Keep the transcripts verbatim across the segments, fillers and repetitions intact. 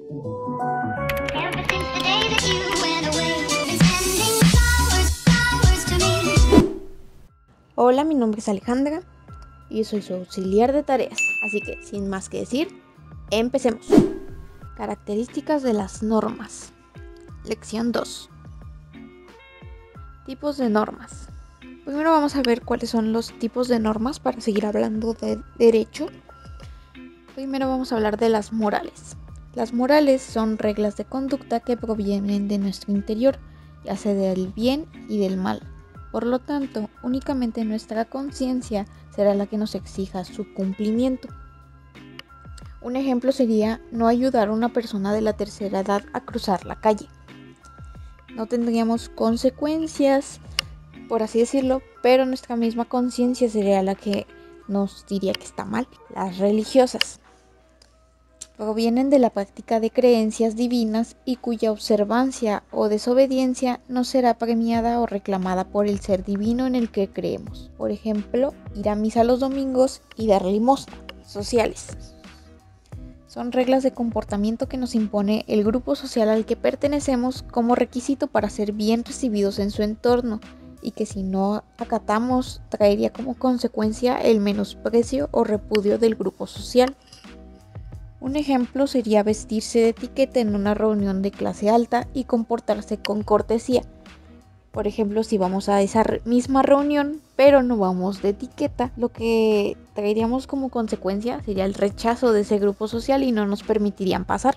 Ever since the day that you went away, been sending flowers, flowers to me. Hola, mi nombre es Alejandra y soy su auxiliar de tareas, así que sin más que decir, empecemos. Características de las normas. Lección dos. Tipos de normas. Primero vamos a ver cuáles son los tipos de normas para seguir hablando de derecho. Primero vamos a hablar de las morales. Las morales son reglas de conducta que provienen de nuestro interior, ya sea del bien y del mal. Por lo tanto, únicamente nuestra conciencia será la que nos exija su cumplimiento. Un ejemplo sería no ayudar a una persona de la tercera edad a cruzar la calle. No tendríamos consecuencias, por así decirlo, pero nuestra misma conciencia sería la que nos diría que está mal. Las religiosas provienen de la práctica de creencias divinas y cuya observancia o desobediencia no será premiada o reclamada por el ser divino en el que creemos. Por ejemplo, ir a misa los domingos y dar limosna. Sociales. Son reglas de comportamiento que nos impone el grupo social al que pertenecemos como requisito para ser bien recibidos en su entorno y que si no acatamos traería como consecuencia el menosprecio o repudio del grupo social. Un ejemplo sería vestirse de etiqueta en una reunión de clase alta y comportarse con cortesía. Por ejemplo, si vamos a esa misma reunión, pero no vamos de etiqueta, lo que traeríamos como consecuencia sería el rechazo de ese grupo social y no nos permitirían pasar.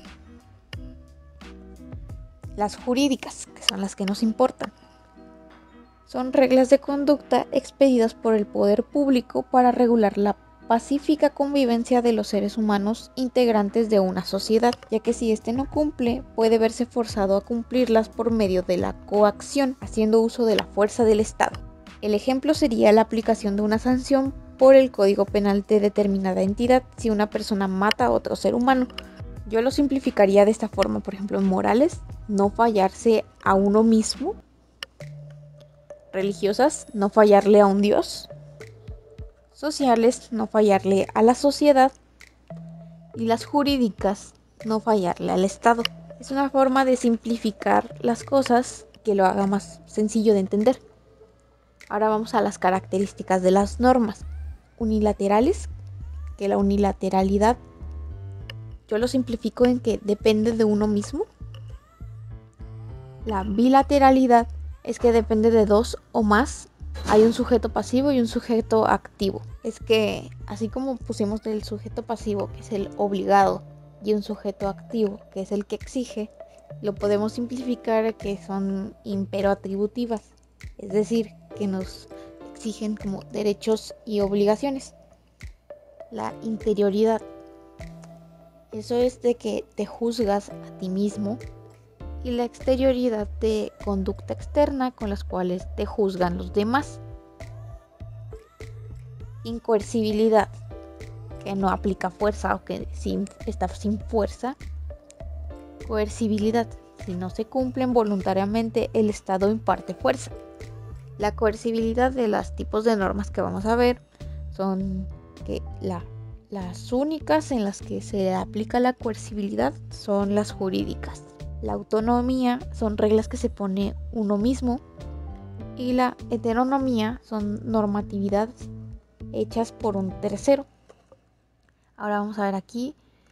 Las jurídicas, que son las que nos importan, son reglas de conducta expedidas por el poder público para regular la pacífica convivencia de los seres humanos integrantes de una sociedad, ya que si éste no cumple, puede verse forzado a cumplirlas por medio de la coacción, haciendo uso de la fuerza del Estado. El ejemplo sería la aplicación de una sanción por el Código Penal de determinada entidad si una persona mata a otro ser humano. Yo lo simplificaría de esta forma, por ejemplo, en morales, no fallarse a uno mismo. Religiosas, no fallarle a un Dios. Sociales, no fallarle a la sociedad, y las jurídicas, no fallarle al Estado. Es una forma de simplificar las cosas que lo haga más sencillo de entender. Ahora vamos a las características de las normas. Unilaterales, que la unilateralidad yo lo simplifico en que depende de uno mismo. La bilateralidad es que depende de dos o más. Hay un sujeto pasivo y un sujeto activo. Es que así como pusimos el sujeto pasivo, que es el obligado, y un sujeto activo, que es el que exige, lo podemos simplificar que son imperativas, es decir, que nos exigen como derechos y obligaciones. La interioridad, eso es de que te juzgas a ti mismo, y la exterioridad de conducta externa con las cuales te juzgan los demás. Incoercibilidad, que no aplica fuerza o que sin, está sin fuerza. Coercibilidad, si no se cumplen voluntariamente, el Estado imparte fuerza. La coercibilidad de los tipos de normas que vamos a ver son que la, las únicas en las que se aplica la coercibilidad son las jurídicas. La autonomía son reglas que se pone uno mismo y la heteronomía son normatividades hechas por un tercero. Ahora vamos a ver aquí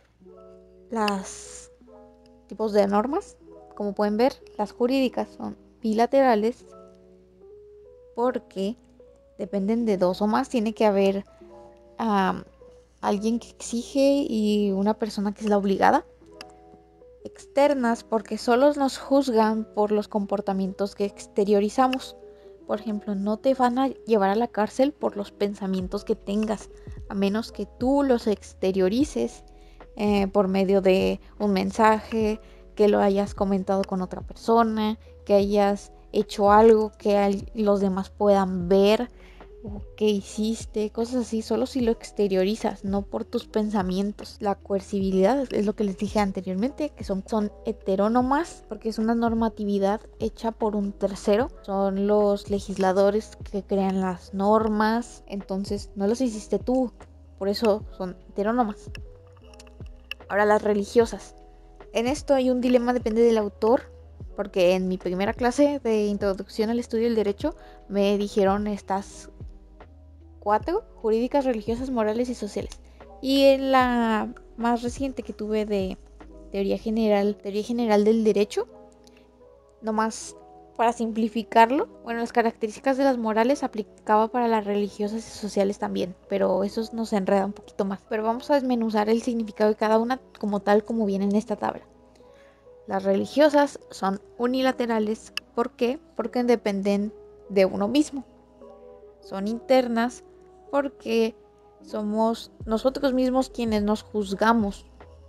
los tipos de normas. Como pueden ver, las jurídicas son bilaterales porque dependen de dos o más. Tiene que haber um, alguien que exige y una persona que es la obligada. Externas porque solo nos juzgan por los comportamientos que exteriorizamos. Por ejemplo, no te van a llevar a la cárcel por los pensamientos que tengas, a menos que tú los exteriorices eh, por medio de un mensaje, que lo hayas comentado con otra persona, que hayas hecho algo que los demás puedan ver, o que hiciste, cosas así, solo si lo exteriorizas, no por tus pensamientos. La coercibilidad es lo que les dije anteriormente, que son, son heterónomas, porque es una normatividad hecha por un tercero. Son los legisladores que crean las normas, entonces no los hiciste tú, por eso son heterónomas. Ahora las religiosas. En esto hay un dilema, depende del autor, porque en mi primera clase de introducción al estudio del derecho me dijeron estas cuatro: jurídicas, religiosas, morales y sociales. Y en la más reciente que tuve de teoría general, teoría general del derecho, nomás para simplificarlo, bueno, las características de las morales aplicaba para las religiosas y sociales también, pero eso nos enreda un poquito más. Pero vamos a desmenuzar el significado de cada una como tal, como viene en esta tabla. Las religiosas son unilaterales. ¿Por qué? Porque dependen de uno mismo. Son internas porque somos nosotros mismos quienes nos juzgamos.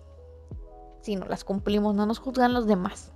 Si no las cumplimos, no nos juzgan los demás.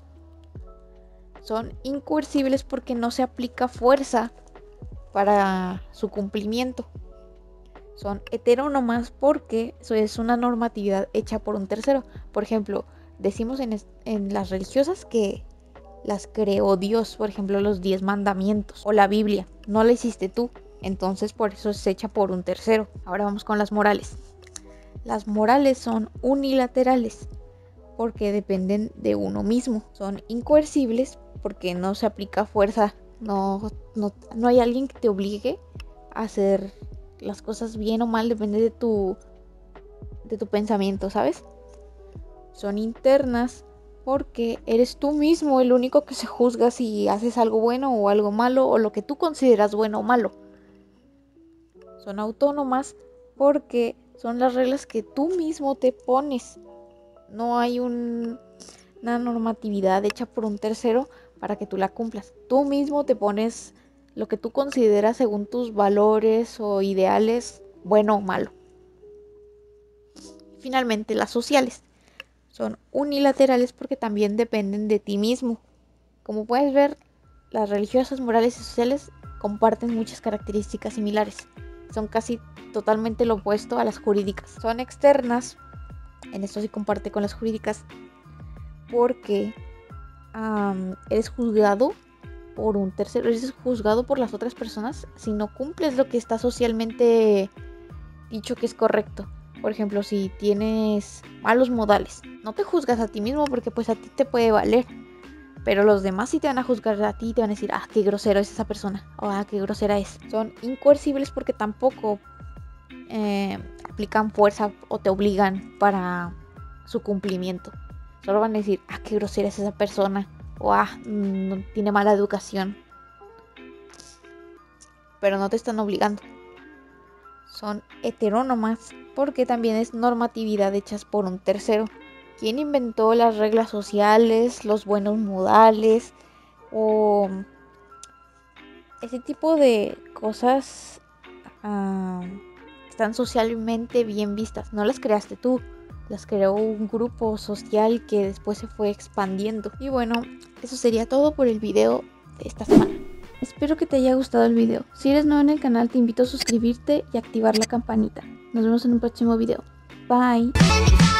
Son incoercibles porque no se aplica fuerza para su cumplimiento. Son heterónomas porque eso es una normatividad hecha por un tercero. Por ejemplo, decimos en, en las religiosas que las creó Dios, por ejemplo, los diez mandamientos o la Biblia. No la hiciste tú, entonces por eso es hecha por un tercero. Ahora vamos con las morales. Las morales son unilaterales porque dependen de uno mismo. Son incoercibles porque no se aplica fuerza. No, no, no hay alguien que te obligue a hacer las cosas bien o mal, depende de tu, de tu pensamiento, ¿sabes? Son internas porque eres tú mismo el único que se juzga si haces algo bueno o algo malo, o lo que tú consideras bueno o malo. Son autónomas porque son las reglas que tú mismo te pones. No hay un, una normatividad hecha por un tercero para que tú la cumplas. Tú mismo te pones lo que tú consideras según tus valores o ideales, bueno o malo. Finalmente, las sociales son unilaterales porque también dependen de ti mismo. Como puedes ver, las religiosas, morales y sociales comparten muchas características similares. Son casi totalmente lo opuesto a las jurídicas. Son externas, en esto sí comparte con las jurídicas, porque um, eres juzgado por un tercero, eres juzgado por las otras personas si no cumples lo que está socialmente dicho que es correcto. Por ejemplo, si tienes malos modales, no te juzgas a ti mismo porque pues a ti te puede valer, pero los demás sí te van a juzgar a ti y te van a decir: ah, qué grosero es esa persona, o ah, qué grosera es. Son incoercibles porque tampoco eh, aplican fuerza o te obligan para su cumplimiento. Solo van a decir: ah, qué grosera es esa persona, o ah, no tiene mala educación, pero no te están obligando. Son heterónomas porque también es normatividad hechas por un tercero. ¿Quién inventó las reglas sociales, los buenos modales o ese tipo de cosas uh, que están socialmente bien vistas? No las creaste tú, las creó un grupo social que después se fue expandiendo. Y bueno, eso sería todo por el video de esta semana. Espero que te haya gustado el video. Si eres nuevo en el canal, te invito a suscribirte y activar la campanita. Nos vemos en un próximo video. Bye.